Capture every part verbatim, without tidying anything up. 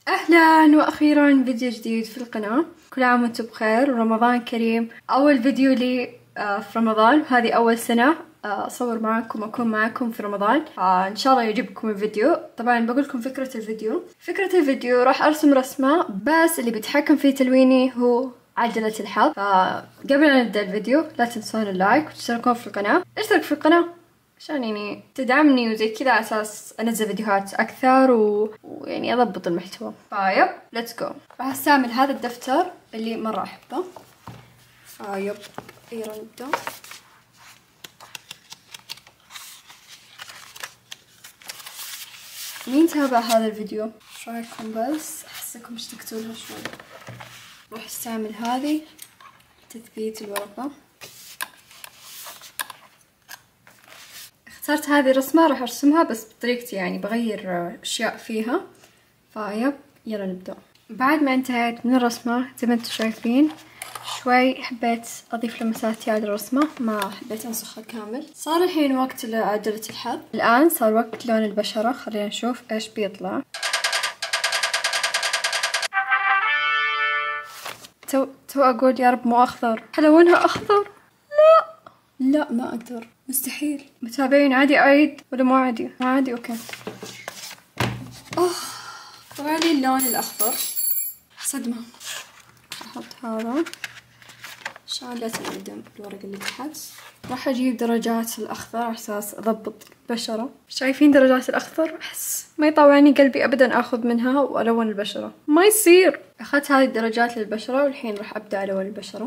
اهلا واخيرا فيديو جديد في القناة. كل عام وانتم بخير ورمضان كريم. اول فيديو لي في رمضان، هذه اول سنة اصور معاكم واكون معاكم في رمضان، فان شاء الله يعجبكم الفيديو. طبعا بقول لكم فكرة الفيديو فكرة الفيديو راح ارسم رسمة، بس اللي بيتحكم في تلويني هو عجلة الحظ. فقبل ان نبدأ الفيديو لا تنسون اللايك وتشتركون في القناة. اشترك في القناة عشان يعني تدعمني وزي كذا، على اساس انزل فيديوهات اكثر و... ويعني اضبط المحتوى. فيب ليتس جو. راح استعمل هذا الدفتر اللي مرة احبه. فيب يلا نبدأ. مين تابع هذا الفيديو؟ ايش رايكم؟ بس احسكم اشتقتوا لها شوي. راح استعمل هذه تثبيت الورقة. اخترت هذه الرسمة راح ارسمها بس بطريقتي، يعني بغير اشياء فيها. فيب يلا نبدأ. بعد ما انتهيت من الرسمة زي ما انتم شايفين شوي حبيت اضيف لمساتي على الرسمة، ما حبيت انسخها كامل. صار الحين وقت عجلة الحظ. الان صار وقت لون البشرة، خلينا نشوف ايش بيطلع. تو تو اقول يا رب مو اخضر، حلونها اخضر. لا لا ما اقدر، مستحيل. متابعين عادي اعيد ولا مو عادي؟ مو عادي اوكي. اوه طلع لي اللون الاخضر، صدمة. احط هذا عشان لا تنعدم الورقة اللي تحت. راح اجيب درجات الاخضر على اساس اضبط البشرة. شايفين درجات الاخضر؟ احس ما يطوعني قلبي ابدا اخذ منها والون البشرة، ما يصير. اخذت هذه الدرجات للبشرة والحين راح ابدا الون البشرة.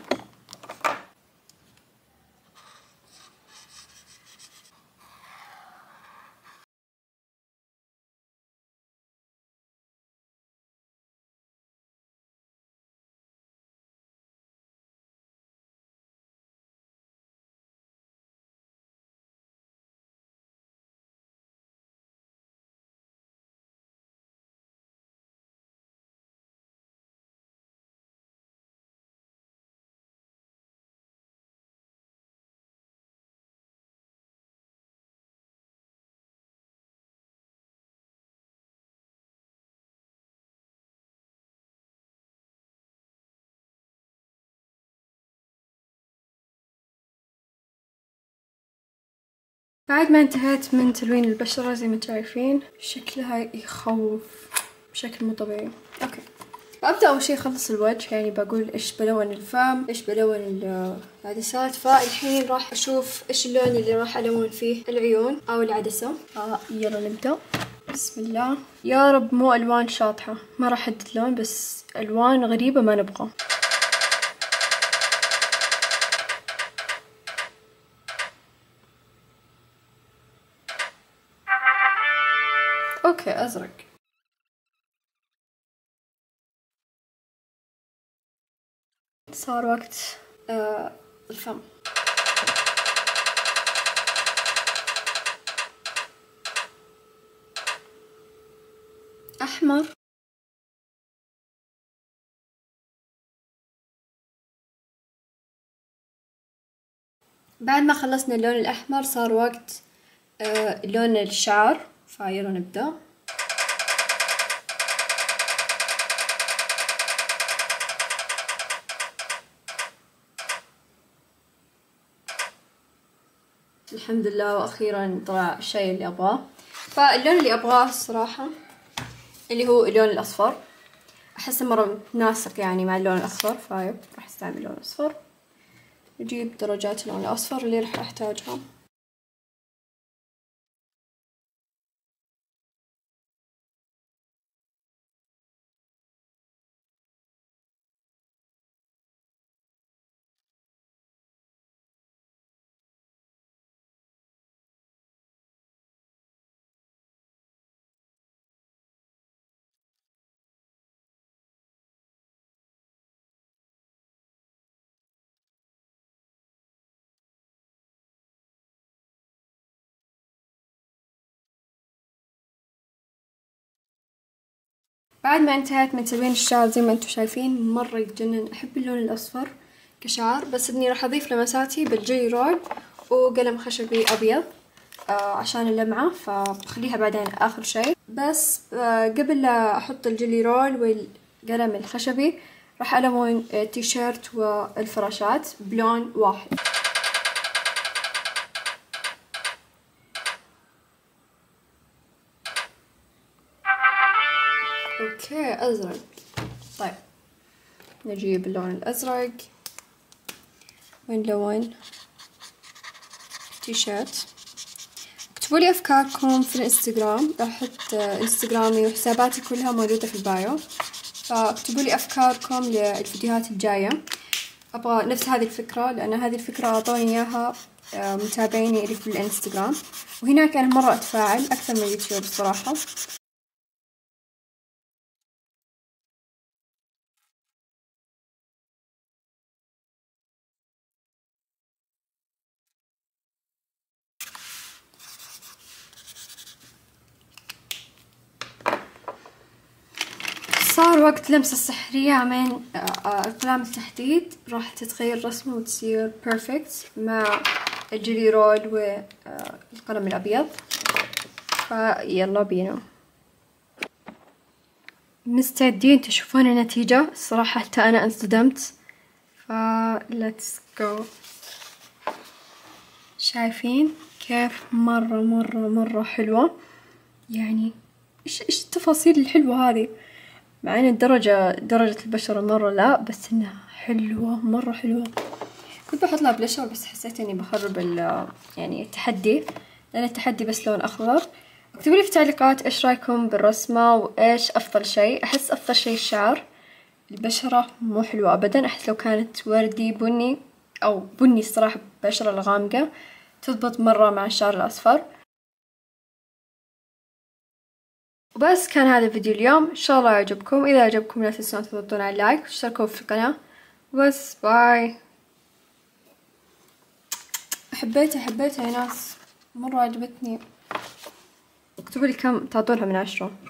بعد ما انتهيت من تلوين البشرة زي ما شايفين شكلها يخوف بشكل مو طبيعي. اوكي ببدأ اول شي اخلص الوجه، يعني بقول ايش بلون الفم، ايش بلون العدسات. فالحين راح اشوف ايش اللون اللي راح الون فيه العيون او العدسة. آه يلا نبدأ. بسم الله. يا رب مو الوان شاطحة، ما راح احدد لون، بس الوان غريبة ما نبغى. اوكي ازرق. صار وقت آه الفم. احمر. بعد ما خلصنا اللون الاحمر صار وقت آه لون الشعر. فيلا نبدأ. الحمد لله واخيرا طلع الشيء اللي ابغاه. فاللون اللي ابغاه الصراحة اللي هو اللون الاصفر، احسه مرة متناسق يعني مع اللون الاصفر. فايب راح استعمل اللون الاصفر. نجيب درجات اللون الاصفر اللي راح احتاجها. بعد ما انتهيت من تلوين الشعر زي ما انتم شايفين مرة يتجنن، احب اللون الاصفر كشعر، بس اني راح اضيف لمساتي بالجي رود وقلم خشبي ابيض آه عشان اللمعة، فبخليها بعدين اخر شي. بس قبل لا احط الجلي رول والقلم الخشبي راح الون التيشيرت والفراشات بلون واحد. اوكي ازرق. طيب نجيب اللون الازرق ونلون التيشيرت. اكتبوا لي افكاركم في الانستغرام، راح احط انستغرامي وحساباتي كلها موجودة في البايو، فاكتبوا لي افكاركم للفيديوهات الجاية. ابغى نفس هذه الفكرة لان هذه الفكرة اعطوني اياها متابعيني اللي في الانستغرام، وهناك انا مرة اتفاعل اكثر من اليوتيوب الصراحة. صار وقت لمسة سحرية من أقلام التحديد، راح تتغير رسمه وتصير بيرفكت مع الجلي رول والقلم الأبيض. فيلا بينا، مستعدين تشوفون النتيجة؟ الصراحة حتى أنا انصدمت. ف let's go. شايفين كيف مرة مرة مرة حلوة؟ يعني إيش إيش التفاصيل الحلوة هذه، مع ان الدرجة درجة البشرة مرة لا، بس انها حلوة مرة حلوة. كنت بحط لها بلشر بس حسيت اني بخرب ال يعني التحدي، لان التحدي بس لون اخضر. اكتبوا لي في التعليقات ايش رايكم بالرسمة وايش افضل شيء. احس افضل شيء الشعر، البشرة مو حلوة ابدا. احس لو كانت وردي بني او بني الصراحة بشرة الغامقة تضبط مرة مع الشعر الاصفر. وبس كان هذا الفيديو اليوم، ان شاء الله يعجبكم. اذا عجبكم لا تنسون تضغطون على اللايك وتشتركوا في القناة. بس باي. حبيتها حبيتها يا ناس، مرة عجبتني. اكتبوا لي كم تعطونها من عشرة.